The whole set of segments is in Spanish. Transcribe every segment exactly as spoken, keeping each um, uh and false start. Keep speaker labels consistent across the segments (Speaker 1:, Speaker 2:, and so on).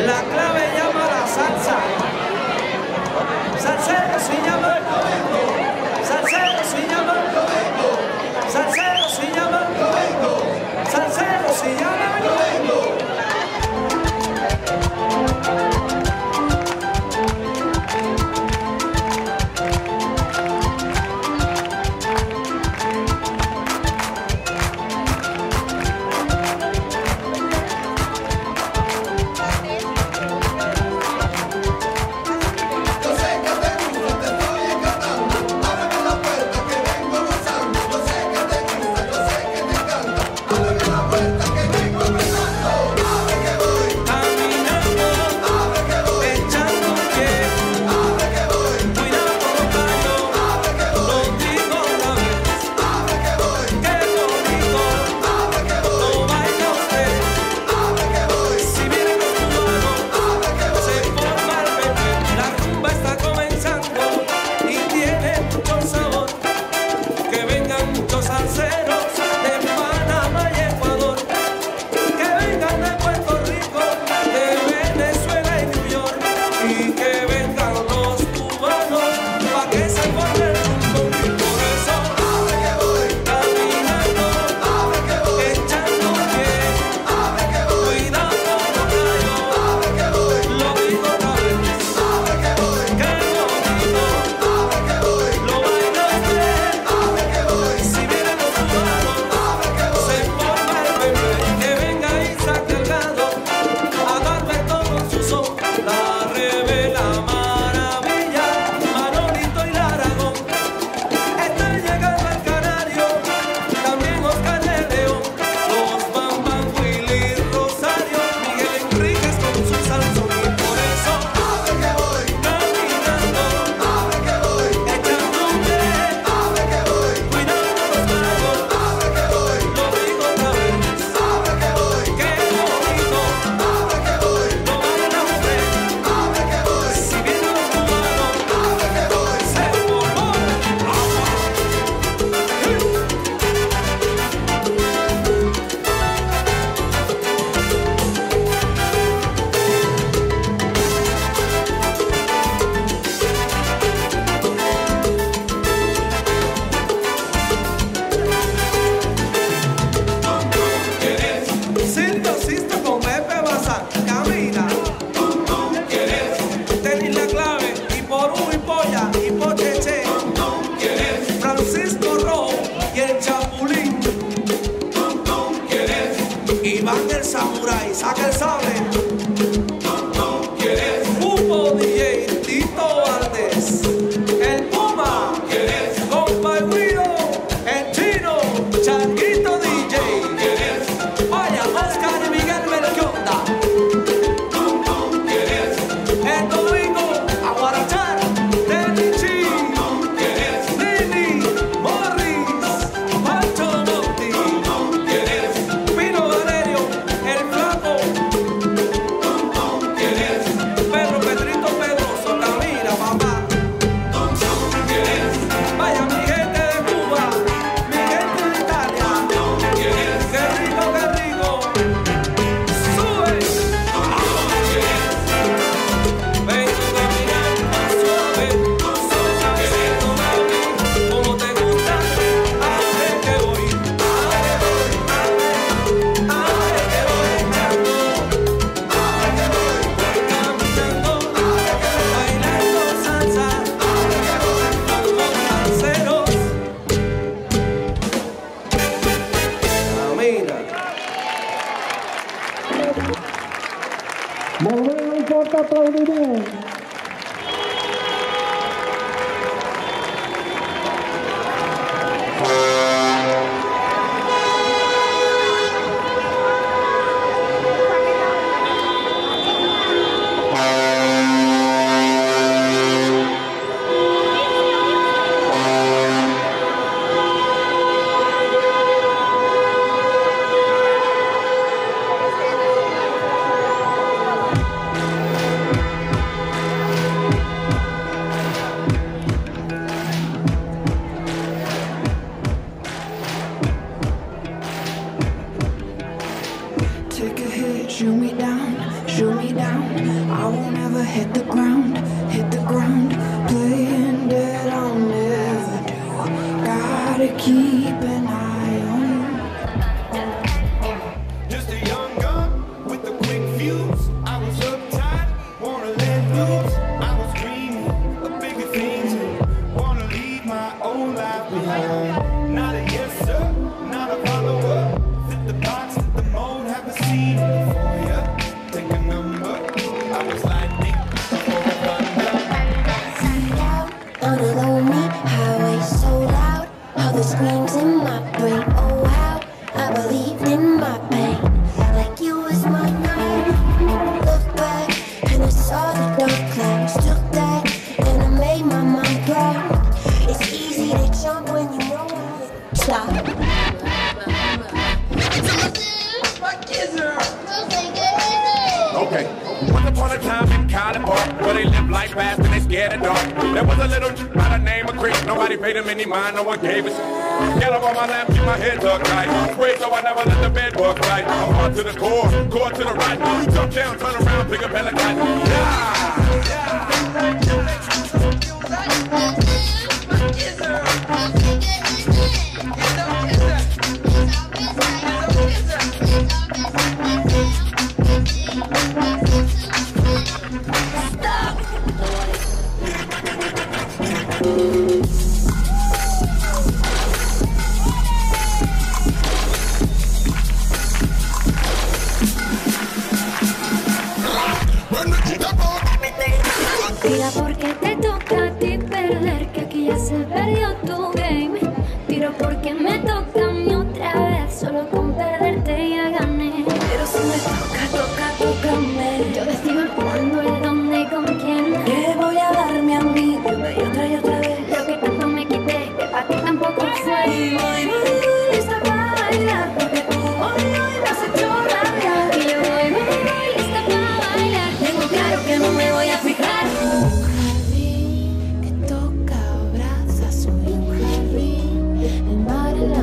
Speaker 1: La clave llama la salsa. Salsero se llama. Salsero se llama. Salsero se llama. Salsero se llama. Saca el sable. Humo D J, Tito Valdés. El Puma. Compa Guido. El Chino. Changuito D J. Vaya, Oscar y Miguel Melchionda. El Domingo. Aguarachar. Tenichi. Lili. Morris. Pancho Monti. Pino Valerio. El Flaco. Pedro Pedrito Pedroso. Camila, papá. Vaya, mi gente de Cuba. Mi gente de Italia. Qué rico, qué rico. Sube. Vengo caminando más suave. Suavecito, mami. Como te gusta. A ver que voy. A ver que voy. A ver que voy echando. A ver que voy. Voy caminando. A ver que voy bailando salsa. A ver que voy con los salseros. Camina.
Speaker 2: Molt bé, un fort aplaudiment.
Speaker 3: hit the ground, hit the ground, playing dead I'll never do. Gotta keep an eye on you.
Speaker 1: Just a young gun with a quick fuse. I was uptight, wanna let loose. I was dreaming of bigger things, wanna leave my old life behind. Not a yes sir, not a follower. Fit the box, fit the mold, have a seat for ya. Take a number. I was lightning before the thunder.
Speaker 4: On a lonely highway, so loud, all the screams in my brain. Oh wow, I believed in my pain, like you was my night. Look back, and I saw the dark clouds. Took that, and I made my mind proud. It's easy to jump when you know how to stop.
Speaker 5: Okay. Once upon a time in College Park, where they live life fast and they scared of dark. There was a little j- by the name of Chris. Nobody paid him any mind, no one gave a shit. Get up on my lap, keep my head tucked tight. Spray so I never let the bed bug bite. I'm on to the core, core to the right. You jump down, turn around, pick up hella kite. Yeah!
Speaker 6: Tira porque te toca a ti perder, que aquí ya se perdió tu game. Tiro porque me toca a mí otra vez, solo con perderte ya gané. Pero si me toca, toca, tócame. Yo decido el cuándo, el dónde y con quién. Que voy a darme a mí una y otra y otra vez. Lo que tanto me quité, que para ti tampoco fue. Y voy, voy, voy, lista para bailar, porque tú hoy, hoy me has hecho rabiar. Y yo voy, voy, voy, lista para bailar. Tengo claro que no me voy a fijar.
Speaker 3: Que toca, abraza, soy un jardín, el mar en la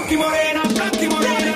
Speaker 1: Blanqui morena, blanqui morena.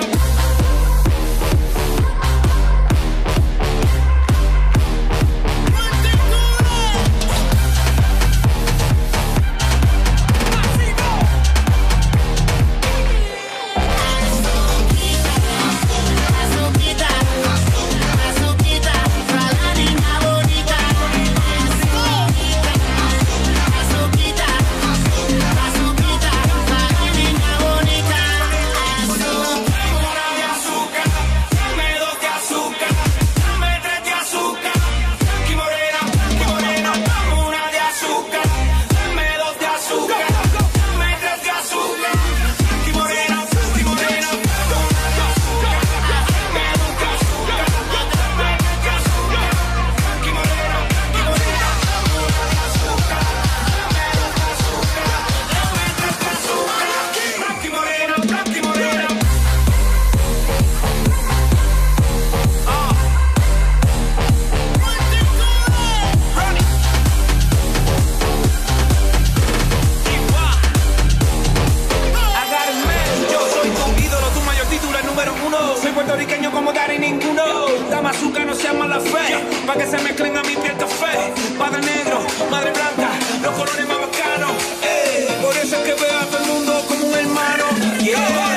Speaker 7: Puertorriqueño como Dari ninguno. Dame azúcar, no sea mala fe. Pa' que se mezclen a mi piel café. Padre negro, madre blanca, los colores más bacanos. Ey, por eso es que veo a todo el mundo como un hermano. Yeah.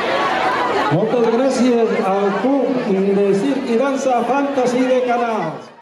Speaker 2: Muchas gracias al club de Circo y Danza Fantasy de Canals.